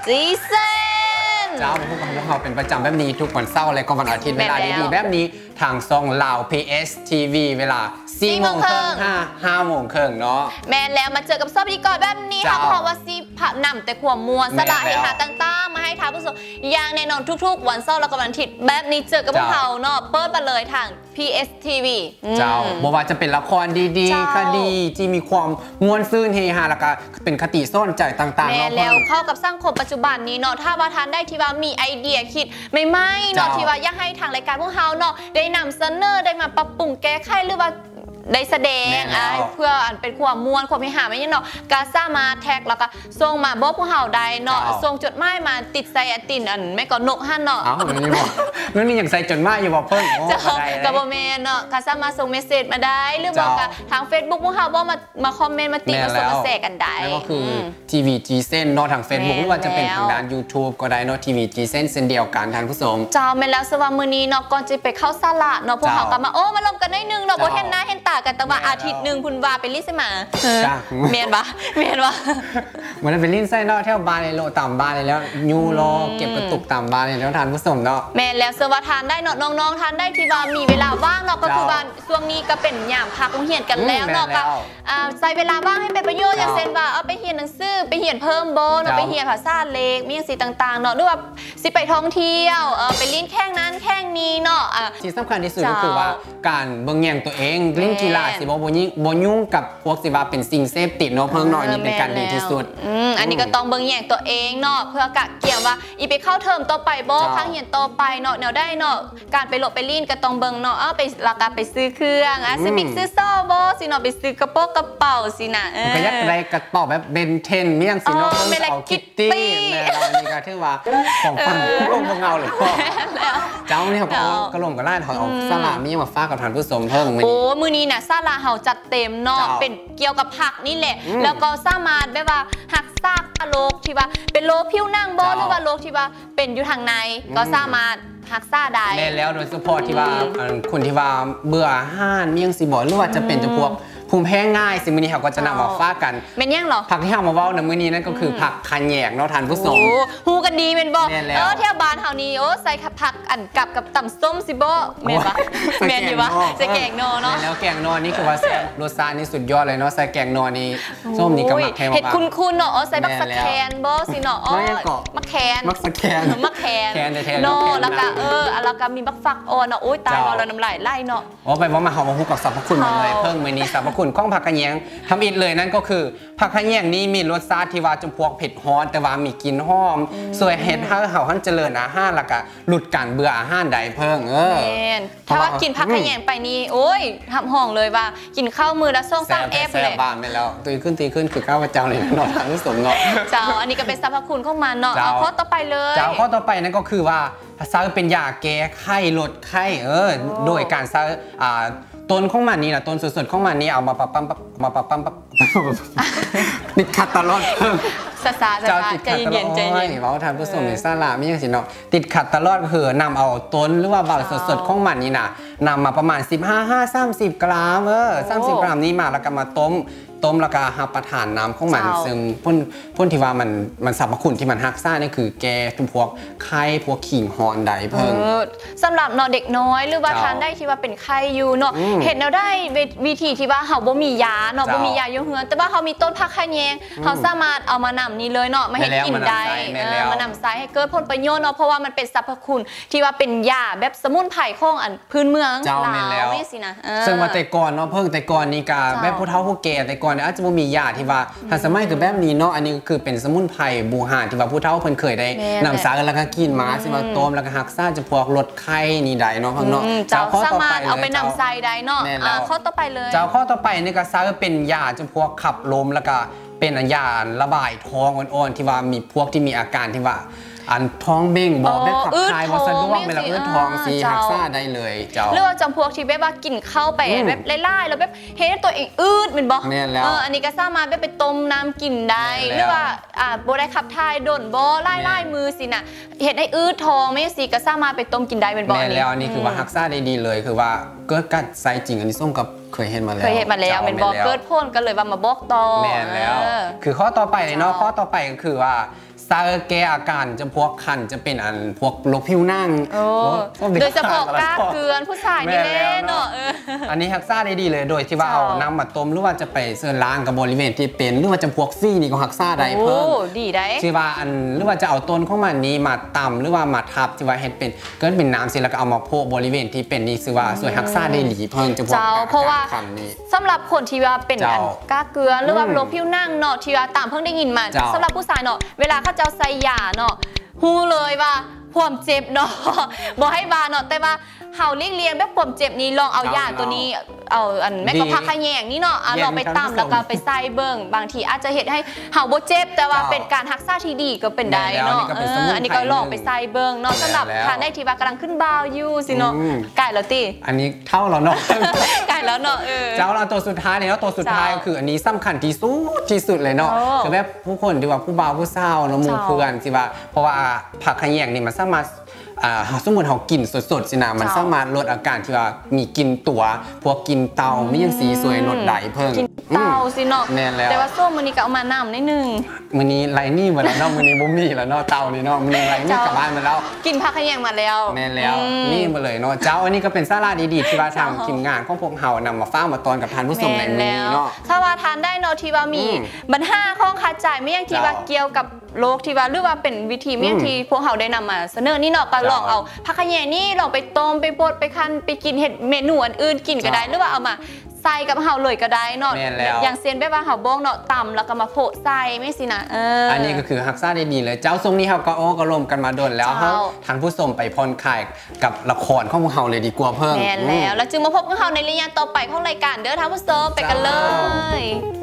ซีเซนเจ้าพวกเราเป็นประจำแบบนี้ทุกวันเสาร์และก็วันอาทิตย์เวลาดีๆแบบนี้ทางช่องลาว PSTV เวลา4 โมงครึ่ง5 โมงครึ่งเนาะแม่แล้วมาเจอกับซอบอีกก่อนแบบนี้ค่ะเพราะว่าซีผับนำแต่ความมัวสละให้หาต่างๆมาให้ทางผู้ชมอย่างแน่นอนทุกๆวันเสาร์และก็วันอาทิตย์แบบนี้เจอกับพวกเราเนาะเปิดมาเลยทาง PSTV เจ้าบอกว่าจะเป็นละครดีๆคดีที่มีความม่วนซื่นเฮฮาแล้วก็เป็นคติซ่อนใจต่างๆแม่แล้วเข้ากับสังคมปัจจุบันนี้เนาะถ้าว่าทานได้ที่ว่ามีไอเดียคิดไม่เนาะที่ว่าอยากให้ทางรายการพวกเราเนาะได้นำเสนอได้มาปรับปรุงแก้ไขหรือว่าได้แสดงเพื่อเป็นความมวลความพิหารไม่ใช่เนาะกาซ่ามาแท็กแล้วก็ส่งมาบอกพวกเราได้เนาะส่งจดหมายมาติดใส่ตินอันไม่ก็นกฮั่นเนาะมันมีอย่างใส่จดหมายอยู่บอกเพิ่งกับโบเมนเนาะกาซ่ามาส่งเมสเซจมาได้หรือบอกกับทาง Facebook พวกเราบอกมาคอมเมนต์มาติมาส่งมาแชร์กันได้นั่นก็คือทีวีจีเส้นเนาะทาง Facebook หรือว่าจะเป็นทางด้าน YouTube ก็ได้เนาะทีวีจีเส้นเส้นเดียวกันท่านผู้ชมเจ้าแม่แล้วสว่ามื้อนี้เนาะก่อนจะไปเข้าศาลาเนาะพวกเราก็มามาลงกันได้นึงเนาะบ่เห็นหน้าเห็นตากันแต่ว่าอาทิตย์หนึ่งคุณวาเป็นลิสมาเมียนปะมันเป็นลิ้นไส้เนาะเที่ยวบานเลยโลต่ำบานเลยแล้วยูโรเก็บกระตุกต่ำบานเลยแล้วทานผู้ชมเนาะแม่แล้วเสว่าทานได้เนาะน้องๆทานได้ที่ว่ามีเวลาว่างเนาะก็คือว่าช่วงนี้ก็เป็นยามพักโรงเรียนกันแล้วเนาะก็ใส่เวลาว่างให้เป็นประโยชน์อย่างเช่นว่าไปเรียนหนังสือไปเรียนเพิ่มโบเนาะไปเรียนภาษาเล็กมีอย่างสิ่งต่างๆเนาะหรือว่าสิไปท่องเที่ยวไปลิ้นแข้งนั้นแข้งนี้เนาะที่สำคัญที่สุดก็คือว่าการเบิ่งแย่งตัวเองเล่นกีฬาสิบ่ยุ่งกับพวกสิว่าเป็นสิ่งเสพติดเนาะเพิ่งหน่อยนี่เป็นการดีที่สุดอันนี้ก็ต้องเบิ่งแย่งตัวเองเนาะเพื่อกะเกี่ยวว่าอีไปเข้าเทอมต่อไปบ่พังเหียนต่อไปเนาะแนวได้เนาะการไปหลบไปลิ้นก็ต้องเบิ่งเนาะไปราคาไปซื้อเครื่องซื้อบิ๊กซื้อซ่อบ่สิเนาะไปซื้อกระโปรงกระเป๋าสินะก็ยัดอะไรกระเป๋าแบบเบนเทนมีอย่างสิเนาะเพิ่งเอาคิตตี้เนี่ยนี่ก็ถือว่าของฟังพวกเงาเลยเจ้านี่เขากระลงกระล่าถอยออกสลามีมาฝากกับทานผู้ชมเพิ่งมื้อนี้น่ะซาลาเฮาจัดเต็มเนาะเป็นเกี่ยวกับผักนี่แหละแล้วก็สามารถแบบว่าหักซากโรคที่ว่าเป็นโรคผิวหนังบ่หรือว่าโรคที่ว่าเป็นอยู่ทางในก็สามารถหักซาได้แล้วโดยเฉพาะที่ว่าคนที่ว่าเบื่ออาหารมีอย่างสิบ่หรือว่าจะเป็นจะพวกภูมิแพ้ง่ายสิ่งมื้อนี้เขาก็จะนำมาฝากกันเป็นยังหรอผักที่เรามาเว้าในมื้อนี้นั่นก็คือผักขะแยงเนาะทานผู้ชมฮู้กันดีเป็นบ่เที่ยวบ้านเฮานี่ใส่ผักอันกับตำส้มสิบ่แม่นปะแม่นอยู่ปะใส่แกงนอเนาะแล้วแกงนอนี่คือว่าแซ่บรสชาตินี่สุดยอดเลยเนาะใส่แกงนอนี่ส้มนี่ก็มักแคนเห็ดคุณเนาะใส่บักสะแคนบ่สิเนาะมักแคนมักสะแคนเนาะแล้วก็แล้วก็มีบักฟักเนาะโอ๊ยตายเราน้ำลายไหลเนาะไปว่ามาเฮามาฮู้กับสรรพคุณมันเลยเพิ่งมื้อนี้สรรพคุณของผักขะแยงทำอิดเลยนั่นก็คือผักขะแยงนี้มีรสชาติที่ว่าจมพวกเผ็ดฮ้อนแต่ว่ามีกลิ่นหอมสวยเห็ดเฮาหันเจริญอาหารแล้วก็หลุดการเบื่ออาหารใดเพิ่งถ้าว่ากินผักขะแยงไปนี่โอ้ยทำห้องเลยว่ากินข้าวมือละส่งตามเอฟเลยบ้านไปแล้วตีขึ้นคือข้าวเจ้าเลยเนาะทางผู้ชมเนาะเจ้าอันนี้ก็เป็นสรรพคุณของมันเนาะข้อต่อไปเลยเจ้าข้อต่อไปนั่นก็คือว่าซาเป็นยาแก้ไข้ลดไข้โดยการซาต้นของมันนี่นะต้นสดๆของมันนี่เอามาปั๊มติดขัดตลอดเจ้าติดขัดตลอดว่าทานผู้ชมในซาลาไม่ใช่สิเนาะติดขัดตลอดคือนำเอาต้นหรือว่าใบสดๆของมันนี่นะนำมาประมาณ30 กรัม30 กรัมนี้มาแล้วก็มาต้มแล้วก็หับประทานน้ำของมันซึ่งพ่นที่ว่ามันสรรพคุณที่มันฮักซ่านี่คือแก้ทุกพวกไข้พวกขิงฮอนใดเพิ่งสำหรับเด็กน้อยหรือว่าทานได้ที่ว่าเป็นไข้อยู่เนาะเห็นเราได้วิธีที่ว่าเขาบ่มียาเนาะบ่มียาอยู่เฮือนแต่ว่าเขามีต้นผักขะแยงเขาสามารถเอามานำนี้เลยเนาะมาให้กินได้มานำใส่ให้เกิดผลประโยชน์เนาะเพราะว่ามันเป็นสรรพคุณที่ว่าเป็นยาแบบสมุนไพรของอันพื้นเมืองลาวนี่สินะซึ่งว่าแต่ก่อนเนาะเพิ่งแต่ก่อนนี่กาแบบผู้เฒ่าผู้แก่แต่ก่อนอาจจะมียาที่ว่าทันสมัยคือแบบนี้เนาะอันนี้ก็คือเป็นสมุนไพรบูหาที่ว่าผู้เฒ่าเพิ่นเคยได้นำสารแล้วก็กินมาสิมาต้มแล้วก็หักซ่าจะพวกลดไข้นี่ได้เนาะข้างนอกเจ้าสามารถเอาไปนำใส่ได้เนาะข้อต่อไปเลยเจ้าข้อต่อไปนี่ก็ซาเป็นยาจำพวกขับลมแล้วก็เป็นยาระบายท้องอ่อนๆที่ว่ามีพวกที่มีอาการที่ว่าอันท้องเบ่งบอกแบบขับถ่ายวัสดุเวลาท้องสีหักซ่าได้เลยเจ้าเรื่องจำพวกที่แบบว่ากินเข้าไปแบบไล่ๆแล้วแบบเฮ็ดตัวเองเป็นบอกอันนี้ก็สามารถไปต้มน้ำกินได้หรือว่าโบได้ขับถ่ายโดนบ่ไล่มือสินะเฮ็ดให้ท้องไม่สิก็สามารถไปต้มกินได้เป็นบ่นี่แล้วอันนี้คือว่าหักซ่าได้ดีเลยคือว่าเกิดกัดไซจริงอันนี้ส้มกับเคยเห็นมาแล้วเป็นบ่เกิดพ่นก็เลยว่ามาบอกต่อแม่แล้วคือข้อต่อไปเลยเนาะข้อต่อไปก็คือว่าซาแก้อาการจะพวกคันจะเป็นอันพวกโรคผิวหนังโดยเฉพาะก้าเกลือนผู้ชายนี่เล่นเนาะอันนี้ฮักซ่าได้ดีเลยโดยที่ว่าเอาน้ำมาต้มหรือว่าจะไปเสื่อล้างกับบริเวณที่เป็นหรือว่าจะพวกซี่นี่ก็ฮักซ่าได้เพิ่มดีได้ที่ว่าอันหรือว่าจะเอาต้นของมันนี้มาตำหรือว่ามาทับที่ว่าเห็ดเป็นก็เป็นน้ำเสร็จแล้วก็เอามาโพกบริเวณที่เป็นนี่คือว่าสวยฮักซ่าได้หลีเพิ่มจะพวกเพราะว่าสำหรับคนที่ว่าเป็นอันก้าเกลือหรือว่าโรคผิวหนังเนาะที่ว่าตามเพิ่งได้ยินมาสำหรับผู้ชายเนาะเวลาเขาเจ้าใส่ยาเนาะฮู้เลยว่าความเจ็บเนาะบอกให้บาเนาะแต่ว่าเฮาเลี่ยงแบบความเจ็บนี้ลองเอายาตัวนี้เอาอันแม่ก็พักขยงนี่เนาะลองไปตำแล้วก็ไปใส่เบิ่งบางทีอาจจะเห็นให้เฮาบ่เจ็บแต่ว่าเป็นการรักษาที่ดีก็เป็นได้เนาะอันนี้ก็ลองไปใส่เบิ่งเนาะสำหรับทานได้ที่ว่ากำลังขึ้นบาวอยู่สิเนาะใกล้แล้วติอันนี้เท่าแล้วเนาะใกล้แล้วเนาะเจ้าเราตัวสุดท้ายเนี่ยตัวสุดท้ายก็คืออันนี้สำคัญที่สุดเลยเนาะคือแบบผู้คนที่ว่าผู้บ่าวผู้สาวเนาะหมู่เพื่อนสิว่าเพราะว่าผักขยงนี่มันสามารถสมมติเขากินสดๆสินะมันสามารถลดอาการที่ว่ามีกินตัวพวกกินเตาไม่ยังสีสวยลดไหลเพิ่งกินเตาสิเนาะแต่ว่าส้มมันนี่ก็เอามานำนิดนึงมันนี้ไรนี่หมดแล้วเนาะมันนี้บุ้มนี่แล้วเนาะเตานี่เนาะมันนี้ไรนี่กลับบ้านมาแล้วกินผักขยงมาแล้วแน่แล้วนี่มาเลยเนาะเจ้าอันนี้ก็เป็นสาระดีๆที่ว่าทางทีมงานของพวกเรานำมาฟ้ามาตอนกับทานผู้ชมในมือเนาะถ้าว่าทานได้เนาะที่ว่ามีบรรห้าข้องคาใจไม่ยังที่ว่าเกี่ยวกับโรคที่ว่าหรือว่าเป็นวิธีเมี่ยงที่พวกเขาได้นำมาเสนอนี่เนาะก็ลองเอาผักขยงนี่ลองไปต้มไปบดไปคั่นไปกินเห็ดเมนูอื่นกินก็ได้หรือว่าเอามาใส่กับเห่าเลยก็ได้เนาะอย่างเซนแบบว่าเห่าบ้องเนาะตำแล้วก็มาโผล่ใส่ไม่สินะอันนี้ก็คือฮักซ่าได้ดีเลยเจ้าทรงนี้เขาก็ก็รวมกันมาโดนแล้วเขาทางผู้ชมไปพรคลายกับละครของพวกเขาเลยดีกว่าเพิ่มแน่แล้วจึงมาพบกับเขาในรายการต่อไปของรายการเด้อทางผู้ชมไปกันเลย